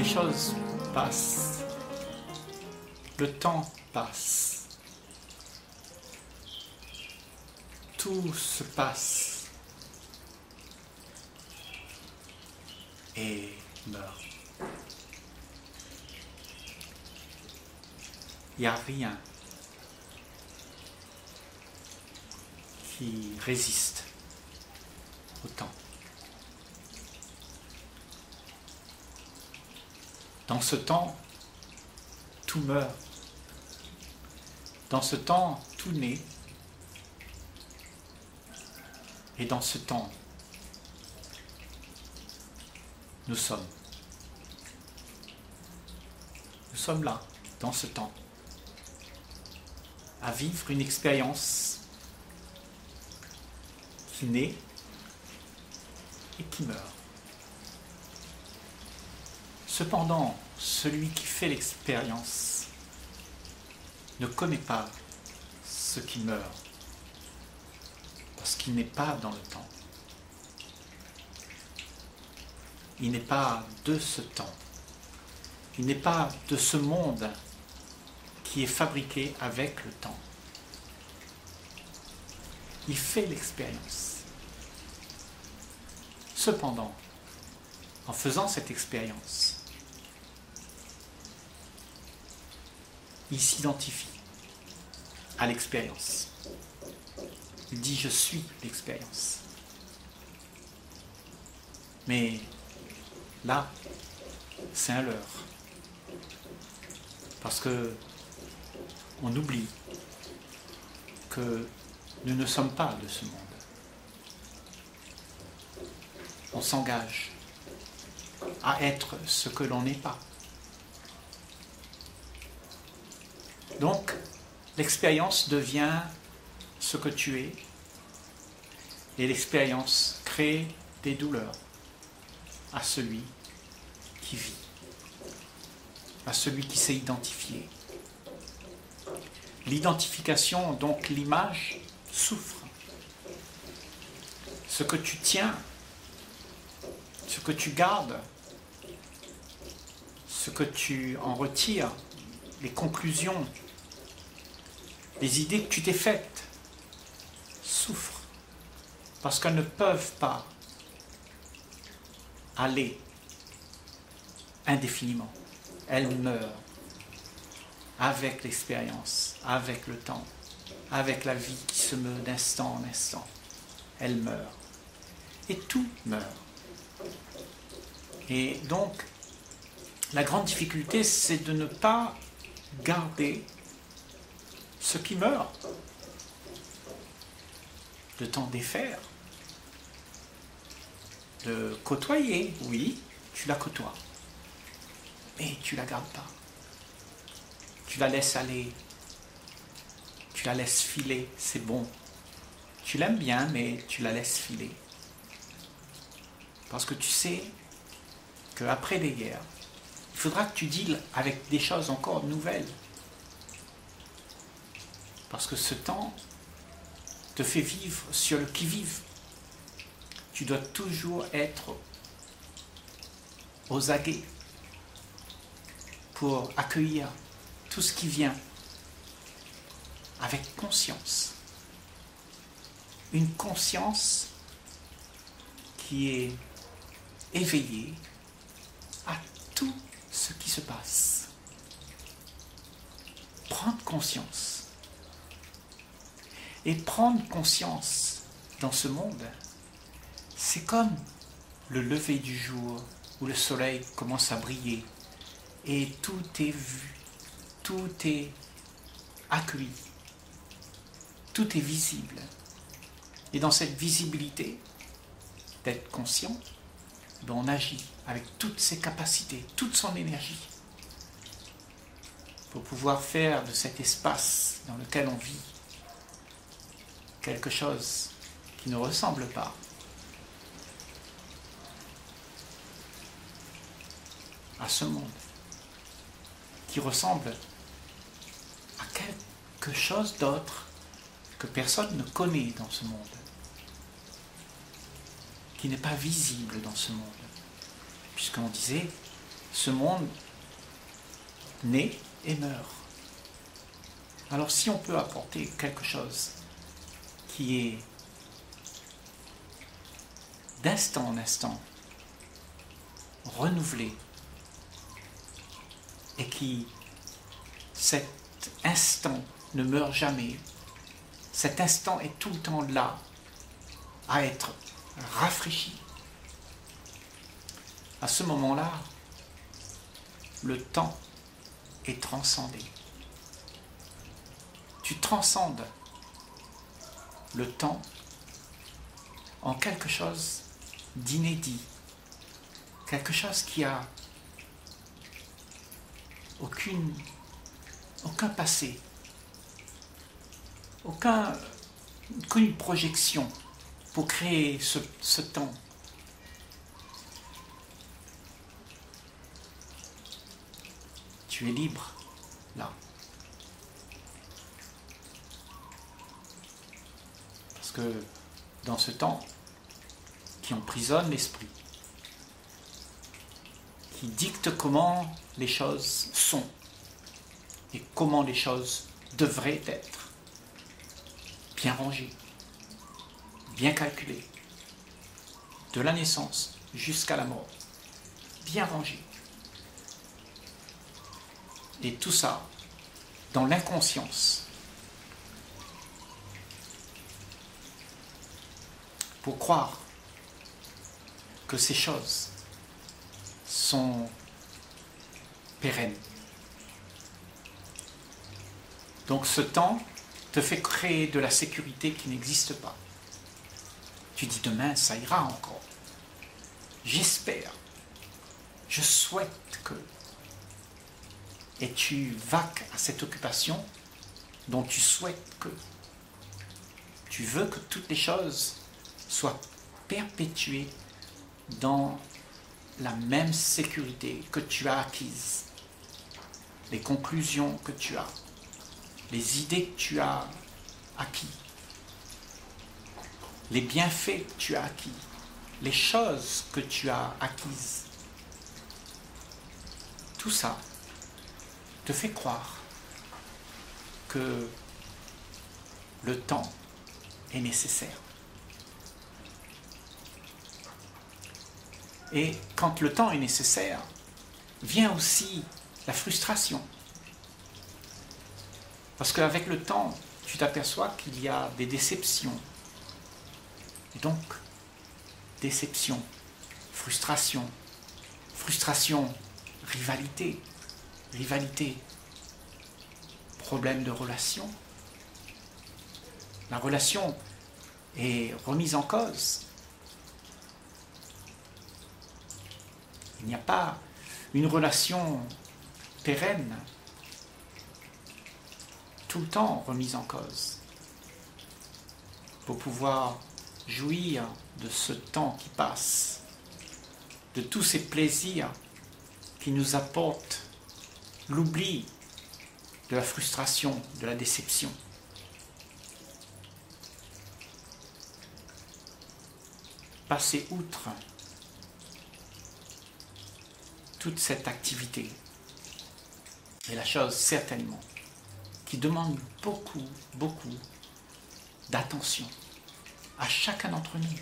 les choses passent, le temps passe, tout se passe et meurt. Il n'y a rien qui résiste au temps. Dans ce temps, tout meurt. Dans ce temps, tout naît. Et dans ce temps, nous sommes. Nous sommes là, dans ce temps, à vivre une expérience qui naît et qui meurt. Cependant, celui qui fait l'expérience ne connaît pas ce qui meurt, parce qu'il n'est pas dans le temps. Il n'est pas de ce temps. Il n'est pas de ce monde qui est fabriqué avec le temps. Il fait l'expérience. Cependant, en faisant cette expérience, il s'identifie à l'expérience. Il dit « je suis l'expérience ». Mais là, c'est un leurre. Parce que on oublie que nous ne sommes pas de ce monde. On s'engage à être ce que l'on n'est pas. Donc, l'expérience devient ce que tu es, et l'expérience crée des douleurs à celui qui vit, à celui qui s'est identifié. L'identification, donc l'image, souffre. Ce que tu tiens, ce que tu gardes, ce que tu en retires, les conclusions, les idées que tu t'es faites, souffrent parce qu'elles ne peuvent pas aller indéfiniment. Elles meurent avec l'expérience, avec le temps, avec la vie qui se meut d'instant en instant. Elles meurent. Et tout meurt. Et donc, la grande difficulté, c'est de ne pas garder ce qui meurt, de t'en défaire, de côtoyer, oui, tu la côtoies, mais tu la gardes pas. Tu la laisses aller, tu la laisses filer, c'est bon. Tu l'aimes bien, mais tu la laisses filer. Parce que tu sais qu'après les guerres, il faudra que tu deals avec des choses encore nouvelles. Parce que ce temps te fait vivre sur le qui-vive. Tu dois toujours être aux aguets pour accueillir tout ce qui vient avec conscience. Une conscience qui est éveillée à tout ce qui se passe. Prendre conscience. Et prendre conscience dans ce monde, c'est comme le lever du jour où le soleil commence à briller et tout est vu, tout est accueilli, tout est visible. Et dans cette visibilité, d'être conscient, on agit avec toutes ses capacités, toute son énergie, pour pouvoir faire de cet espace dans lequel on vit quelque chose qui ne ressemble pas à ce monde, qui ressemble à quelque chose d'autre que personne ne connaît dans ce monde, qui n'est pas visible dans ce monde, puisqu'on disait Ce monde naît et meurt. Alors si on peut apporter quelque chose qui est d'instant en instant renouvelé et qui, cet instant ne meurt jamais, cet instant est tout le temps là à être rafraîchi, à ce moment-là, le temps est transcendé. Tu transcendes le temps en quelque chose d'inédit, quelque chose qui a aucun passé, aucune projection pour créer ce temps. Tu es libre, là. Parce que dans ce temps qui emprisonne l'esprit, qui dicte comment les choses sont et comment les choses devraient être, bien rangées, bien calculées, de la naissance jusqu'à la mort, bien rangées. Et tout ça dans l'inconscience. Pour croire que ces choses sont pérennes. Donc ce temps te fait créer de la sécurité qui n'existe pas. Tu dis demain ça ira encore. J'espère, je souhaite que. Et tu vaques à cette occupation dont tu souhaites que. Tu veux que toutes les choses soient perpétuées dans la même sécurité que tu as acquise. Les conclusions que tu as, les idées que tu as acquis, les bienfaits que tu as acquis, les choses que tu as acquises. Tout ça te fait croire que le temps est nécessaire. Et quand le temps est nécessaire, vient aussi la frustration. Parce qu'avec le temps, tu t'aperçois qu'il y a des déceptions. Et donc, déception, frustration, rivalité, problème de relation. La relation est remise en cause. Il n'y a pas une relation pérenne, tout le temps remise en cause. Pour pouvoir jouir de ce temps qui passe, de tous ces plaisirs qui nous apportent l'oubli de la frustration, de la déception. Passer outre toute cette activité est la chose certainement qui demande beaucoup d'attention à chacun d'entre nous.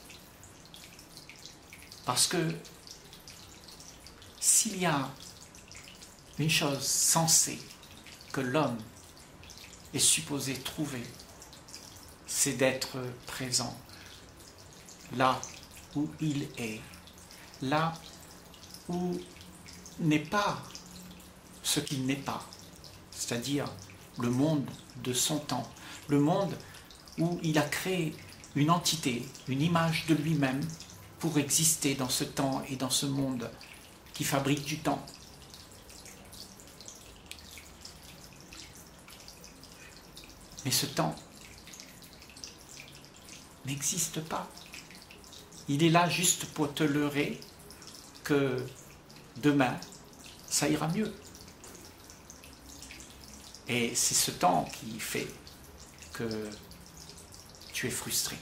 Parce que s'il y a une chose sensée que l'homme est supposé trouver, c'est d'être présent là où il est, là où n'est pas ce qu'il n'est pas, c'est-à-dire le monde de son temps, le monde où il a créé une entité, une image de lui-même pour exister dans ce temps et dans ce monde qui fabrique du temps. Mais ce temps n'existe pas. Il est là juste pour te leurrer que demain, ça ira mieux. Et c'est ce temps qui fait que tu es frustré.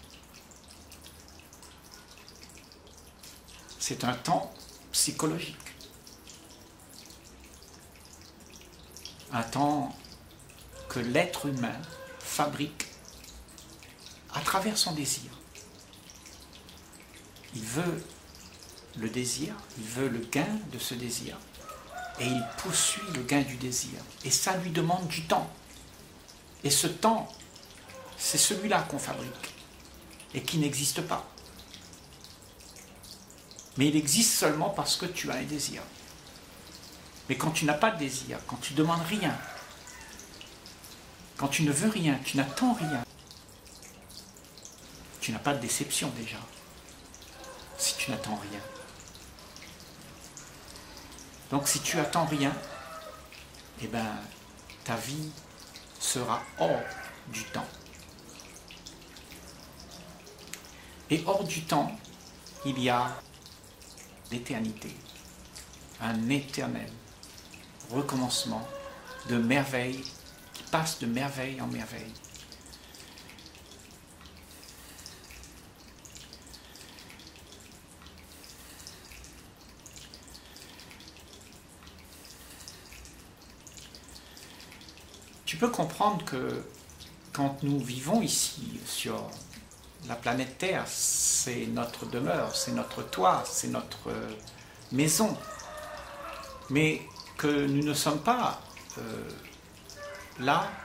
C'est un temps psychologique. un temps que l'être humain fabrique à travers son désir. Il veut le désir, il veut le gain de ce désir, et il poursuit le gain du désir. Et ça lui demande du temps. Et ce temps, c'est celui-là qu'on fabrique, et qui n'existe pas. Mais il existe seulement parce que tu as un désir. Mais quand tu n'as pas de désir, quand tu ne demandes rien, quand tu ne veux rien, tu n'attends rien, tu n'as pas de déception déjà, si tu n'attends rien. Donc si tu attends rien, eh bien, ta vie sera hors du temps. Et hors du temps, il y a l'éternité, un éternel recommencement de merveille qui passe de merveille en merveille. Tu peux comprendre que quand nous vivons ici sur la planète Terre, c'est notre demeure, c'est notre toit, c'est notre maison, mais que nous ne sommes pas là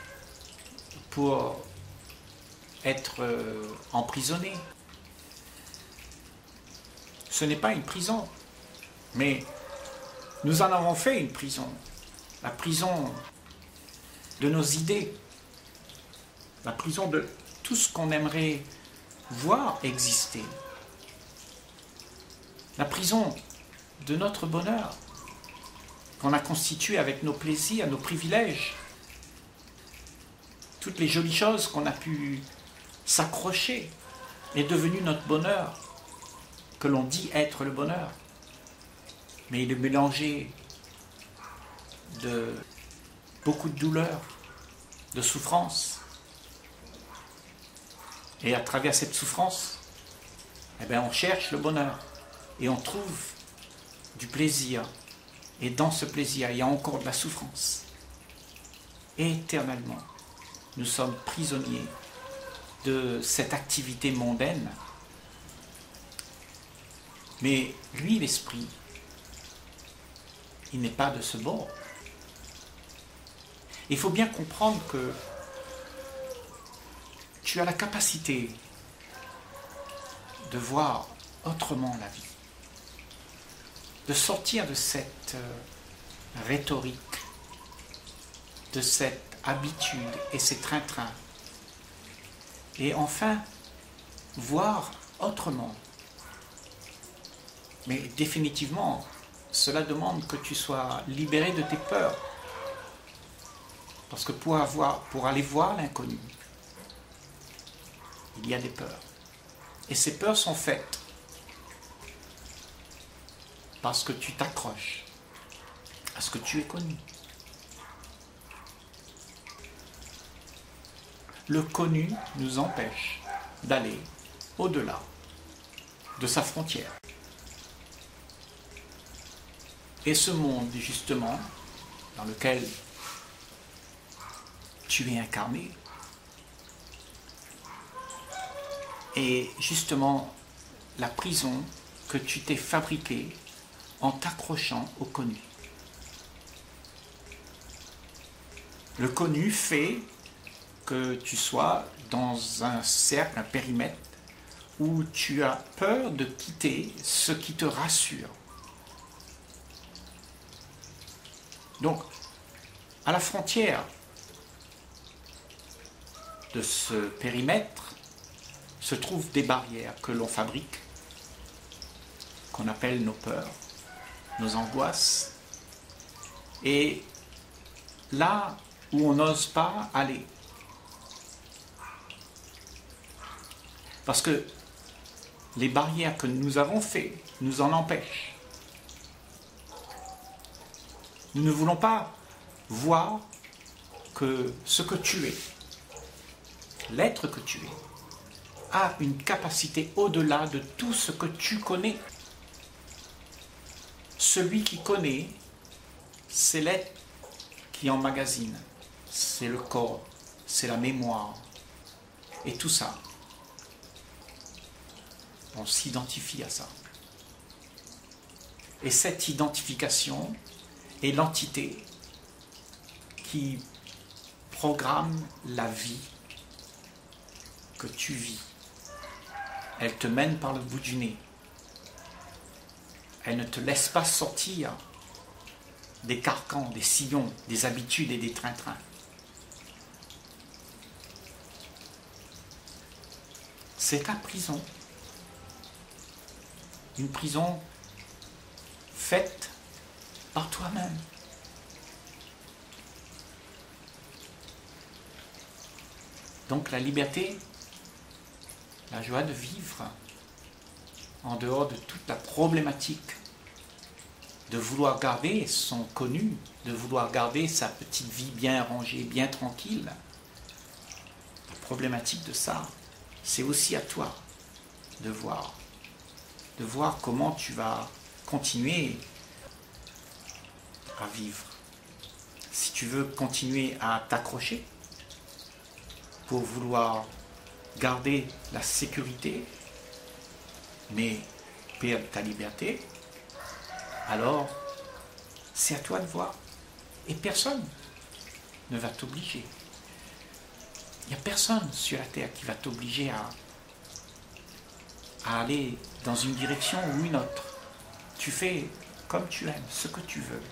pour être emprisonnés. Ce n'est pas une prison, mais nous en avons fait une prison, la prison de nos idées, la prison de tout ce qu'on aimerait voir exister, la prison de notre bonheur qu'on a constitué avec nos plaisirs, nos privilèges, toutes les jolies choses qu'on a pu s'accrocher est devenu notre bonheur, que l'on dit être le bonheur, mais il est mélangé de beaucoup de douleur, de souffrance. Et à travers cette souffrance, eh bien, on cherche le bonheur et on trouve du plaisir. Et dans ce plaisir, il y a encore de la souffrance. Éternellement, nous sommes prisonniers de cette activité mondaine. Mais lui, l'esprit, il n'est pas de ce bord. Il faut bien comprendre que tu as la capacité de voir autrement la vie, de sortir de cette rhétorique, de cette habitude et ces train-train, et enfin voir autrement. Mais définitivement, cela demande que tu sois libéré de tes peurs, parce que pour aller voir l'inconnu, il y a des peurs. Et ces peurs sont faites parce que tu t'accroches à ce que tu es connu. Le connu nous empêche d'aller au-delà de sa frontière. Et ce monde, justement, dans lequel tu es incarné, est justement la prison que tu t'es fabriquée en t'accrochant au connu. Le connu fait que tu sois dans un cercle, un périmètre, où tu as peur de quitter ce qui te rassure. Donc, à la frontière de ce périmètre se trouvent des barrières que l'on fabrique, qu'on appelle nos peurs, nos angoisses, et là où on n'ose pas aller. Parce que les barrières que nous avons faites nous en empêchent. Nous ne voulons pas voir que ce que tu es, l'être que tu es, a une capacité au-delà de tout ce que tu connais. Celui qui connaît, c'est l'être qui emmagasine, c'est le corps, c'est la mémoire. Et tout ça, on s'identifie à ça. Et cette identification est l'entité qui programme la vie que tu vis. Elle te mène par le bout du nez. Elle ne te laisse pas sortir des carcans, des sillons, des habitudes et des train-trains. C'est ta prison. Une prison faite par toi-même. Donc la liberté, la joie de vivre en dehors de toute la problématique de vouloir garder son connu, de vouloir garder sa petite vie bien rangée, bien tranquille. La problématique de ça, c'est aussi à toi de voir comment tu vas continuer à vivre. Si tu veux continuer à t'accrocher pour vouloir garder la sécurité, mais perdre ta liberté, alors c'est à toi de voir. Et personne ne va t'obliger. Il n'y a personne sur la terre qui va t'obliger à aller dans une direction ou une autre. Tu fais comme tu aimes, ce que tu veux.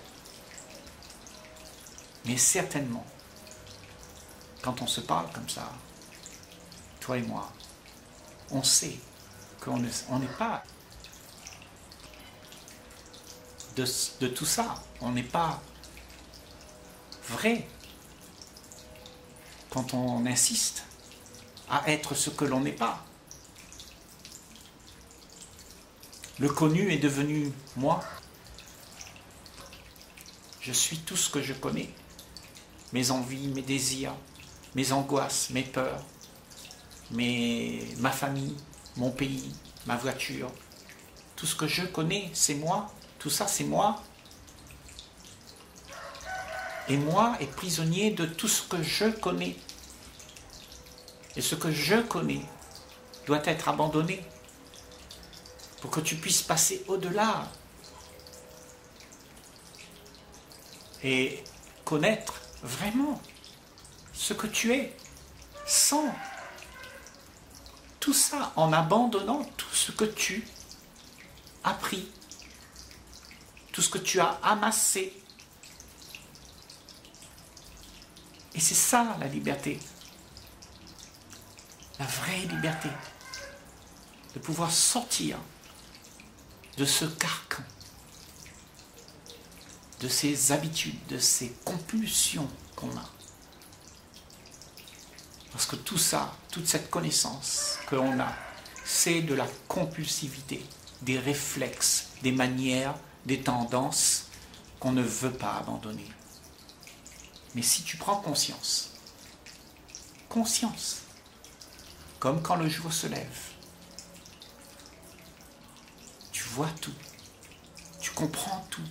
Mais certainement, quand on se parle comme ça, toi et moi, on sait qu'on n'est pas de tout ça. On n'est pas vrai quand on insiste à être ce que l'on n'est pas. Le connu est devenu moi. Je suis tout ce que je connais. Mes envies, mes désirs, mes angoisses, mes peurs, ma famille, mon pays, ma voiture. Tout ce que je connais, c'est moi. Tout ça, c'est moi. Et moi est prisonnier de tout ce que je connais. Et ce que je connais doit être abandonné pour que tu puisses passer au-delà et connaître vraiment ce que tu es sans tout ça, en abandonnant tout ce que tu as pris, tout ce que tu as amassé. Et c'est ça la liberté, la vraie liberté, de pouvoir sortir de ce carcan, de ces habitudes, de ces compulsions qu'on a. Parce que tout ça, toute cette connaissance que l'on a, c'est de la compulsivité, des réflexes, des manières, des tendances qu'on ne veut pas abandonner. Mais si tu prends conscience, comme quand le jour se lève, tu vois tout, tu comprends tout.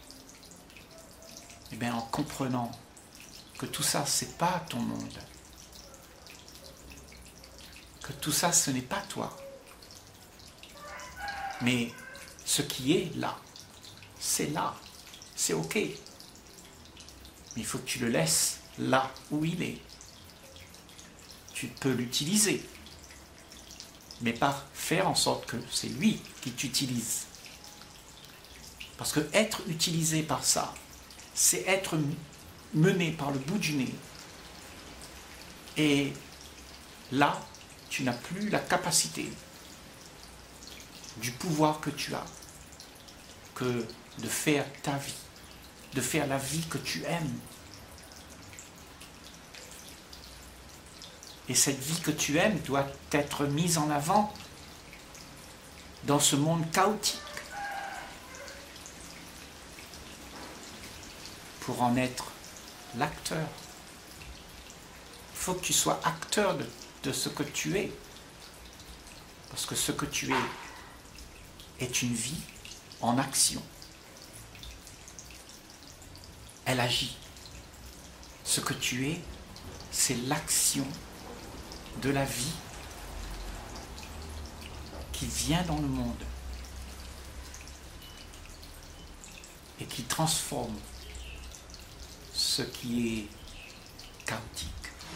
Et bien en comprenant que tout ça, c'est pas ton monde, que tout ça, ce n'est pas toi, mais ce qui est là, c'est ok. Mais il faut que tu le laisses là où il est. Tu peux l'utiliser, mais pas faire en sorte que c'est lui qui t'utilise. Parce que être utilisé par ça, c'est être mené par le bout du nez. Et là, tu n'as plus la capacité du pouvoir que tu as, que de faire ta vie, de faire la vie que tu aimes. Et cette vie que tu aimes doit être mise en avant dans ce monde chaotique pour en être l'acteur. Il faut que tu sois acteur de ce que tu es. Parce que ce que tu es est une vie en action. Elle agit. Ce que tu es, c'est l'action de la vie qui vient dans le monde et qui transforme ce qui est chaotique.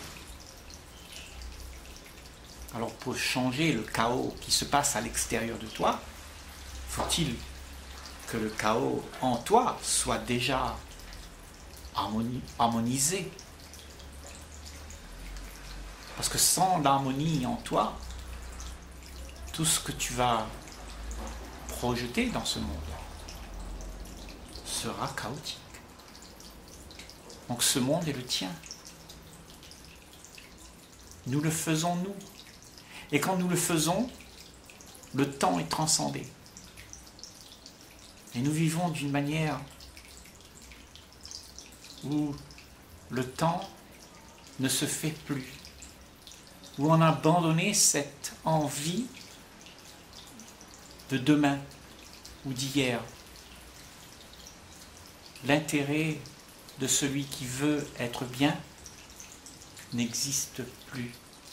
Alors pour changer le chaos qui se passe à l'extérieur de toi, faut-il que le chaos en toi soit déjà harmonisé. Parce que sans l'harmonie en toi, tout ce que tu vas projeter dans ce monde sera chaotique. Donc ce monde est le tien. Nous le faisons nous. Et quand nous le faisons, le temps est transcendé. Et nous vivons d'une manière où le temps ne se fait plus, où on a abandonné cette envie de demain ou d'hier. L'intérêt de celui qui veut être bien n'existe plus.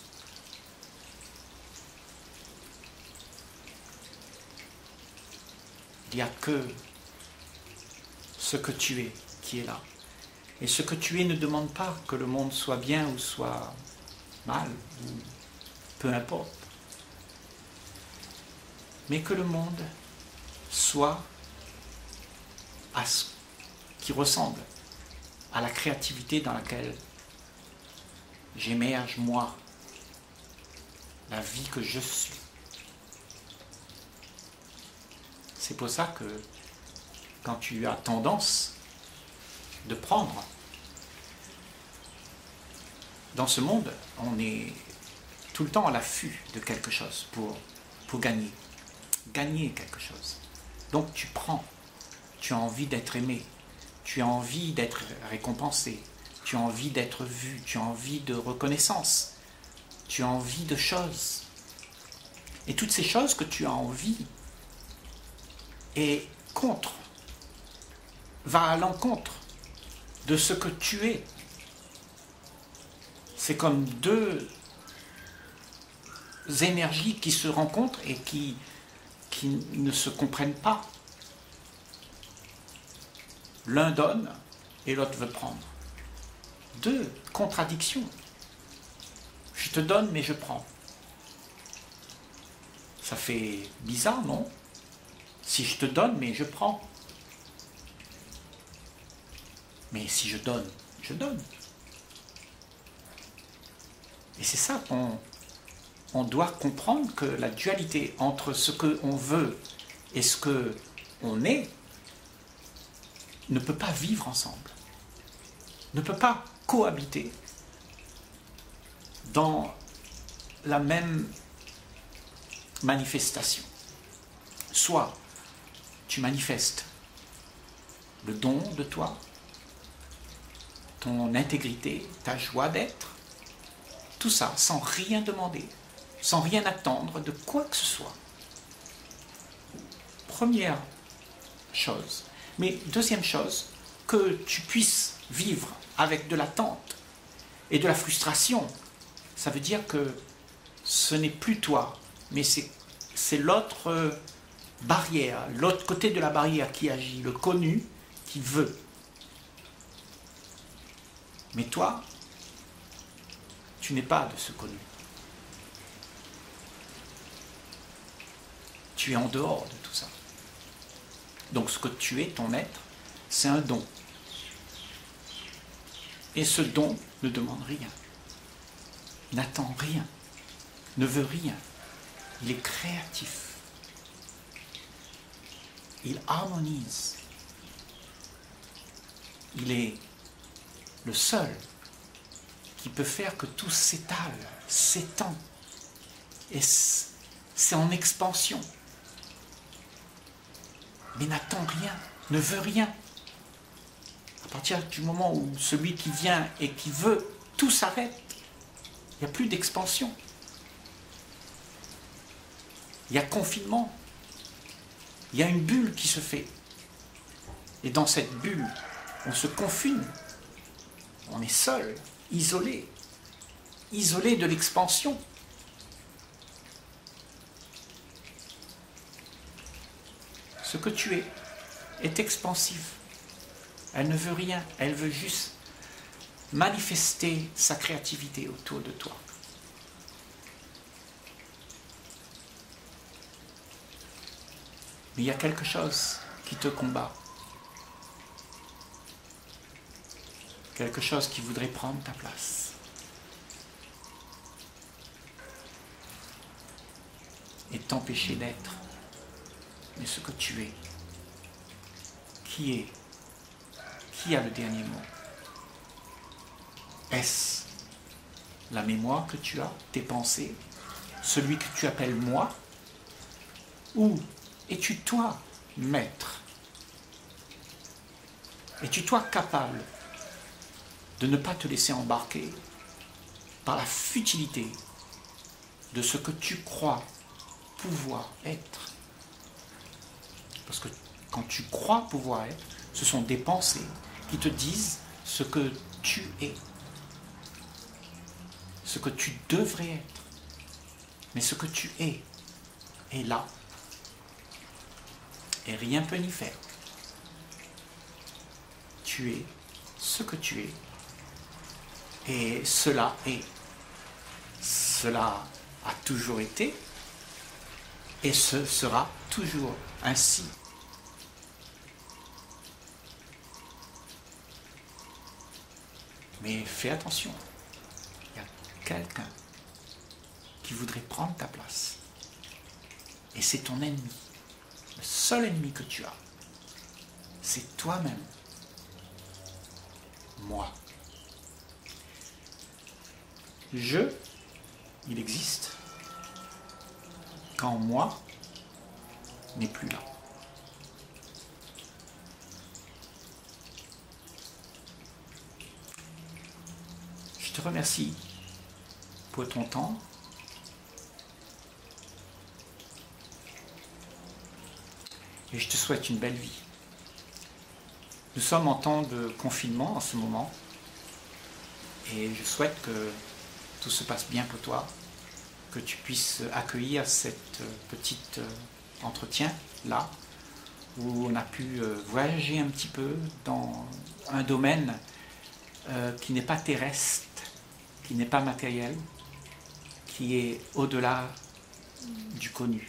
Il n'y a que ce que tu es qui est là. Et ce que tu es ne demande pas que le monde soit bien ou soit mal, ou peu importe. Mais que le monde soit à ce qui ressemble à la créativité dans laquelle j'émerge moi, la vie que je suis. C'est pour ça que quand tu as tendance de prendre, dans ce monde, on est tout le temps à l'affût de quelque chose pour gagner quelque chose. Donc tu prends, tu as envie d'être aimé, tu as envie d'être récompensé, tu as envie d'être vu, tu as envie de reconnaissance, tu as envie de choses. Et toutes ces choses que tu as envie va à l'encontre de ce que tu es. C'est comme deux énergies qui se rencontrent et qui ne se comprennent pas. L'un donne et l'autre veut prendre. Deux contradictions. Je te donne mais je prends. Ça fait bizarre, non? Si je te donne mais je prends. Mais si je donne, je donne. Et c'est ça qu'on doit comprendre, que la dualité entre ce qu'on veut et ce qu'on est ne peut pas vivre ensemble, ne peut pas cohabiter dans la même manifestation. Soit tu manifestes le don de toi, ton intégrité, ta joie d'être, tout ça sans rien demander, sans rien attendre de quoi que ce soit. Première chose. Mais deuxième chose, que tu puisses vivre avec de l'attente et de la frustration, ça veut dire que ce n'est plus toi, mais c'est l'autre barrière, l'autre côté de la barrière qui agit, le connu qui veut. Mais toi, tu n'es pas de ce connu. Tu es en dehors de tout ça. Donc ce que tu es, ton être, c'est un don. Et ce don ne demande rien, n'attend rien, ne veut rien. Il est créatif. Il harmonise. Il est le seul qui peut faire que tout s'étale, s'étend. Et c'est en expansion. Mais n'attend rien, ne veut rien. À partir du moment où celui qui vient et qui veut, tout s'arrête. Il n'y a plus d'expansion. Il y a confinement. Il y a une bulle qui se fait. Et dans cette bulle, on se confine. On est seul, isolé, isolé de l'expansion. Ce que tu es est expansif. Elle ne veut rien, elle veut juste manifester sa créativité autour de toi. Mais il y a quelque chose qui te combat. Quelque chose qui voudrait prendre ta place. Et t'empêcher d'être. Mais ce que tu es. Qui a le dernier mot? Est-ce la mémoire que tu as, tes pensées, celui que tu appelles moi? Ou es-tu toi, maître? Es-tu toi capable de ne pas te laisser embarquer par la futilité de ce que tu crois pouvoir être? Parce que quand tu crois pouvoir être, ce sont des pensées qui te disent ce que tu es, ce que tu devrais être. Mais ce que tu es là. Et rien ne peut n'y faire. Tu es ce que tu es. Et cela est. Cela a toujours été. Et ce sera toujours ainsi. Mais fais attention. Il y a quelqu'un qui voudrait prendre ta place. Et c'est ton ennemi. Le seul ennemi que tu as, c'est toi-même. Moi. Il existe quand moi n'est plus là. Je te remercie pour ton temps. Et je te souhaite une belle vie. Nous sommes en temps de confinement en ce moment. Et je souhaite que tout se passe bien pour toi. Que tu puisses accueillir cette petite entretien là, où on a pu voyager un petit peu dans un domaine qui n'est pas terrestre, qui n'est pas matériel, qui est au-delà du connu.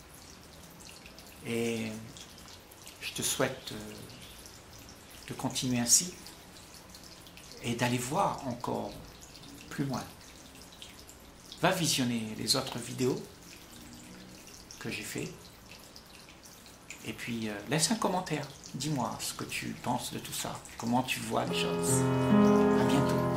Et je te souhaite de continuer ainsi et d'aller voir encore plus loin. Va visionner les autres vidéos que j'ai fait et puis laisse un commentaire. Dis-moi ce que tu penses de tout ça, comment tu vois les choses. À bientôt.